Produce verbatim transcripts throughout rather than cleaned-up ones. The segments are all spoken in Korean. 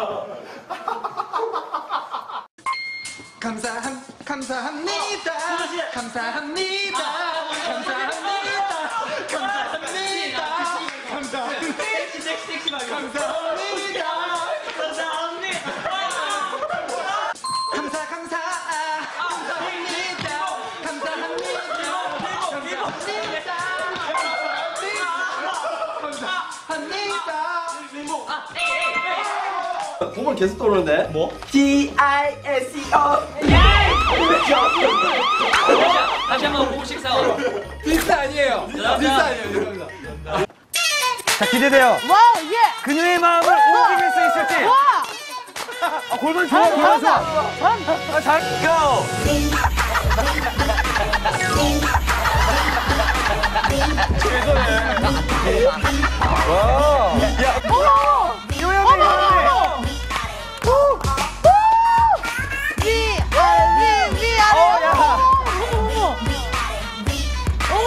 감사함 감사합니다. 감사합니다. 감사합니다. 감사합니다. 감사합니다. 감사합니다. 감사 감사 감사합니다. 감사합니다. 감사합니다. 공을 계속 떠오르는데? 뭐? D I S E O. 다시 한번 공식 싸워. 디스 아니에요. 디스 아니에요. 죄송합니다. 자, 기대돼요. 와우, 예! 그녀의 마음을 옮길 수 있을지. 와! 아, 골반 좋아, 골반 좋아. 아, 잘, 고! 와. 야, 어머! 요염이, 어머! 요염이. 후! 후! 위, 아래, 위, 위, 아래. 어, 야. 어머, 어머, 어머.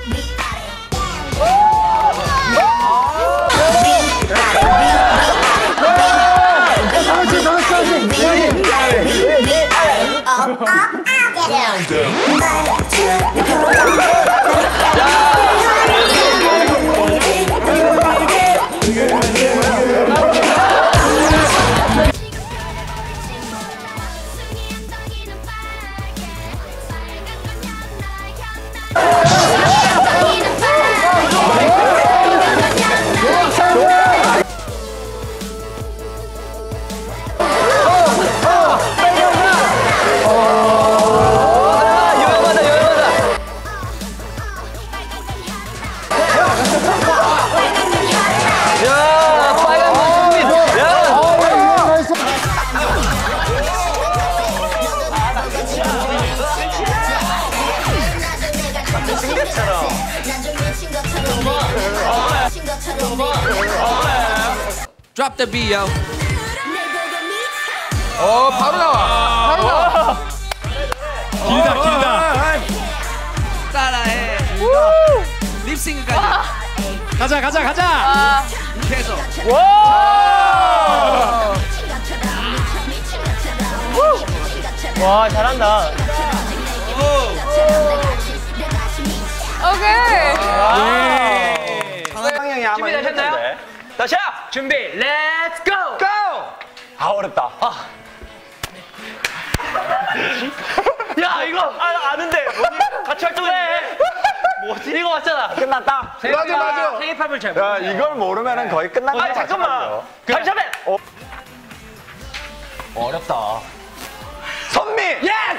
Drop the beat, yo. 어 바로 나와. 바로 나와. 길다, 길다. 따라해. 립싱크까지. 가자, 가자, 가자. 계속. 와! 와, 잘한다. 오케이. 방향이 아마 준비되셨나요? 다시야. 준비, 렛츠 고! 고! 아 어렵다. 아. 야, 이거 아, 아는데. 뭐지? 같이 활동했는데. 뭐지? 이거 맞잖아. 끝났다. 맞아 맞아. 생일팝을 잘 야 모르네. 이걸 모르면은 거의 끝난 거야. 아, 잠깐만. 발차맨. 어. 어렵다. 선미. 예스.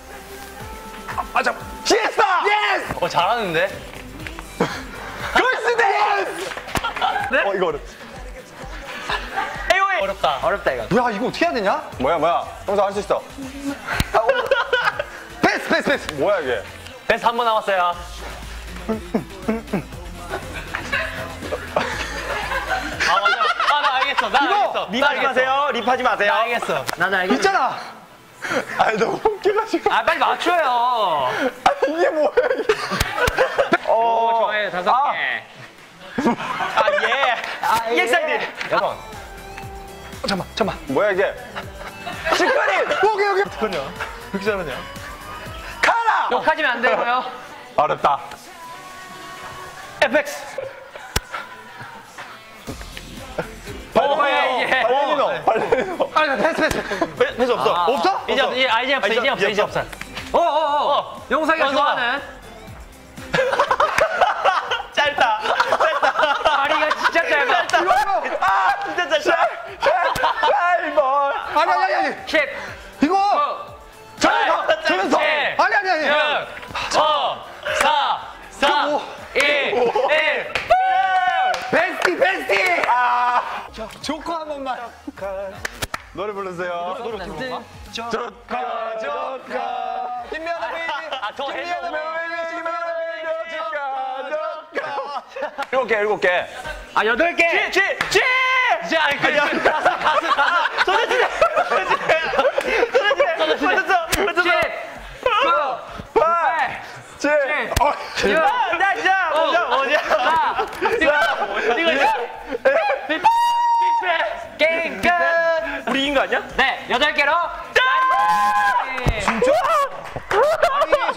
아 잠. 시에스타. 예스. 어, 잘하는데? 걸스데이. 예스. 네? 어 이거 어렵. 에이오에이. 어렵다. 어렵다, 이거. 야 이거 어떻게 해야 되냐? 뭐야 뭐야. 형사 할 수 있어. 아, 어. 패스 패스 패스. 뭐야 이게? 베스트 한 번 남았어요. 아, 맞아. 아, 나 알겠어. 나 알겠어. 립하지 마세요. 립하지 마세요. 나 알겠어. 나도 알겠어. 있잖아. 아니 너무 웃겨가지고. 아, 빨리 맞춰요. 아니 이게 뭐야 이게. 오, 어. 좋아요. 다섯 아. 개. 아 예. 아 이엑사이드. 여섯. 잠깐만 잠깐만. 뭐야 이게? 시크릿. 오케이 오케이. 어떡하냐? 왜 이렇게 잘하냐? 카라. 욕하시면 안 되고요. 어렵다. 에펙스. 발레리노. 예. 발레리노. 발레리노. 아니 패스 패스. 패- 패스 없어. 아, 없어? 이제 없어. 이제 아, 이제 없어. 이제 없어. 이제 없어. 어, 어, 어. 용석이가 영석아. 좋아하는 짧다. 짧다. 다리가 진짜 짧아. 아 진짜 짧다. 짧아. 아니 아니 아니. 십, 이거. 저면서. 저면서. 칠, 아니 아니 아니. 육, 오, 사, 삼, 이, 일. 베스티 베스티. 아. 조커 한 번만. 노래 부르세요. 노래 부르는 조카 조카. 김연아 베이비. 아, 더 해줘. 김연아 베이비. 김연아 베이비. 조카 조카. 일곱 개 일곱 개. 아, 여덟 개. 쥐 쥐. 자, 그 가수, 가수, 가수. 소리지네. 소리지네. 소리지네. 맞았어. 맞았어. 십, 구, 팔. 칠. 육,